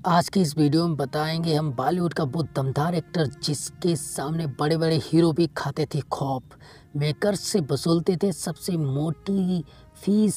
आज की इस वीडियो में बताएंगे हम बॉलीवुड का वो दमदार एक्टर जिसके सामने बड़े बड़े हीरो भी खाते थे खौफ, मेकर्स से वसूलते थे सबसे मोटी फीस।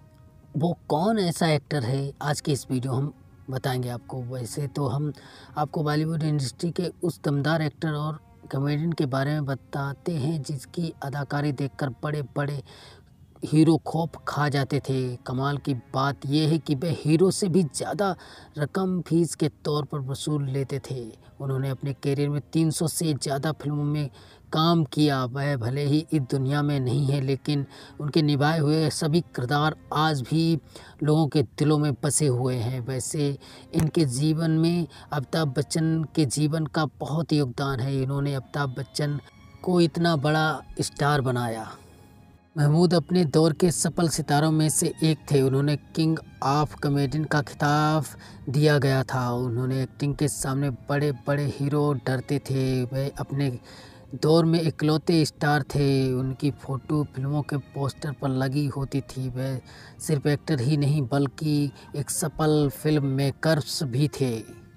वो कौन ऐसा एक्टर है, आज की इस वीडियो हम बताएंगे आपको। वैसे तो हम आपको बॉलीवुड इंडस्ट्री के उस दमदार एक्टर और कॉमेडियन के बारे में बताते हैं जिसकी अदाकारी देखकर बड़े बड़े हीरो खौफ खा जाते थे। कमाल की बात यह है कि वे हीरो से भी ज़्यादा रकम फीस के तौर पर वसूल लेते थे। उन्होंने अपने करियर में 300 से ज़्यादा फिल्मों में काम किया। वह भले ही इस दुनिया में नहीं है, लेकिन उनके निभाए हुए सभी किरदार आज भी लोगों के दिलों में बसे हुए हैं। वैसे इनके जीवन में अमिताभ बच्चन के जीवन का बहुत योगदान है। इन्होंने अमिताभ बच्चन को इतना बड़ा स्टार बनाया। महमूद अपने दौर के सफल सितारों में से एक थे। उन्होंने किंग ऑफ कॉमेडियन का खिताब दिया गया था। उन्होंने एक्टिंग के सामने बड़े बड़े हीरो डरते थे। वे अपने दौर में इकलौते स्टार थे। उनकी फ़ोटो फिल्मों के पोस्टर पर लगी होती थी। वे सिर्फ एक्टर ही नहीं बल्कि एक सफल फिल्म मेकर्स भी थे।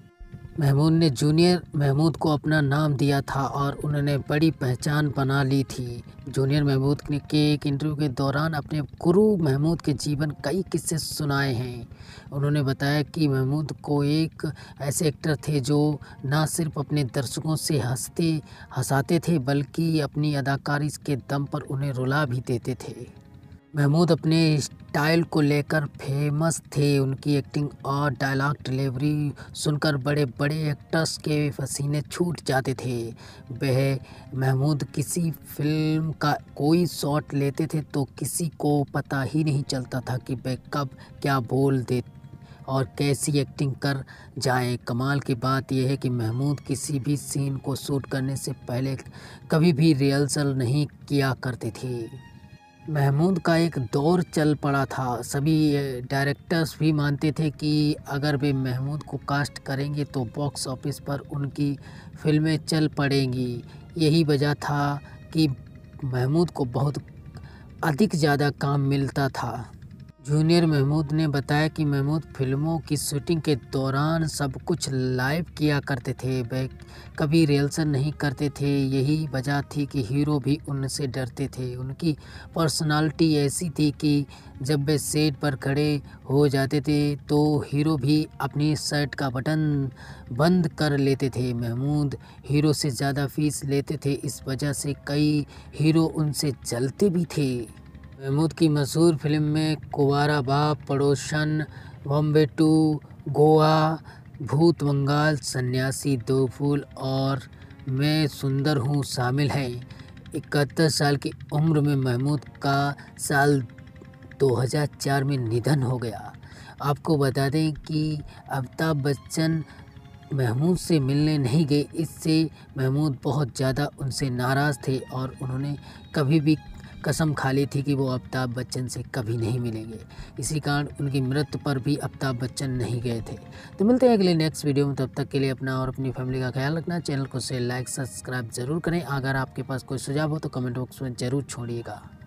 महमूद ने जूनियर महमूद को अपना नाम दिया था और उन्होंने बड़ी पहचान बना ली थी। जूनियर महमूद ने के एक इंटरव्यू के दौरान अपने गुरु महमूद के जीवन कई किस्से सुनाए हैं। उन्होंने बताया कि महमूद को एक ऐसे एक्टर थे जो न सिर्फ अपने दर्शकों से हंसाते थे बल्कि अपनी अदाकारी के दम पर उन्हें रुला भी देते थे। महमूद अपने स्टाइल को लेकर फेमस थे। उनकी एक्टिंग और डायलॉग डिलीवरी सुनकर बड़े बड़े एक्टर्स के पसीने छूट जाते थे। वह महमूद किसी फिल्म का कोई शॉट लेते थे तो किसी को पता ही नहीं चलता था कि वह कब क्या बोल दे और कैसी एक्टिंग कर जाएं। कमाल की बात यह है कि महमूद किसी भी सीन को शूट करने से पहले कभी भी रिहर्सल नहीं किया करते थे। महमूद का एक दौर चल पड़ा था। सभी डायरेक्टर्स भी मानते थे कि अगर वे महमूद को कास्ट करेंगे तो बॉक्स ऑफिस पर उनकी फिल्में चल पड़ेंगी। यही वजह था कि महमूद को बहुत अधिक ज़्यादा काम मिलता था। जूनियर महमूद ने बताया कि महमूद फिल्मों की शूटिंग के दौरान सब कुछ लाइव किया करते थे। वे कभी रिहर्सल नहीं करते थे। यही वजह थी कि हीरो भी उनसे डरते थे। उनकी पर्सनालिटी ऐसी थी कि जब वे सेट पर खड़े हो जाते थे तो हीरो भी अपनी शर्ट का बटन बंद कर लेते थे। महमूद हीरो से ज़्यादा फीस लेते थे। इस वजह से कई हीरो उनसे जलते भी थे। महमूद की मशहूर फिल्म में कुंवारा बाप, पड़ोसन, बॉम्बे टू गोवा, भूत बंगाल, सन्यासी, दो फूल और मैं सुंदर हूँ शामिल हैं। 71 साल की उम्र में महमूद का साल 2004 में निधन हो गया। आपको बता दें कि अमिताभ बच्चन महमूद से मिलने नहीं गए। इससे महमूद बहुत ज़्यादा उनसे नाराज़ थे और उन्होंने कभी भी कसम खा ली थी कि वो अमिताभ बच्चन से कभी नहीं मिलेंगे। इसी कारण उनकी मृत्यु पर भी अमिताभ बच्चन नहीं गए थे। तो मिलते हैं अगले नेक्स्ट वीडियो में। तब तक के लिए अपना और अपनी फैमिली का ख्याल रखना। चैनल को से लाइक सब्सक्राइब ज़रूर करें। अगर आपके पास कोई सुझाव हो तो कमेंट बॉक्स में ज़रूर छोड़िएगा।